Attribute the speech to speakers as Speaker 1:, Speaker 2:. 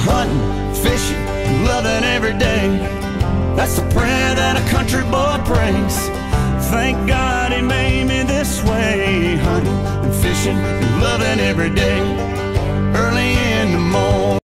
Speaker 1: hunting, fishing, loving every day. That's the prayer that a country boy prays. Thank God he made me this way, hunting and fishing and loving every day.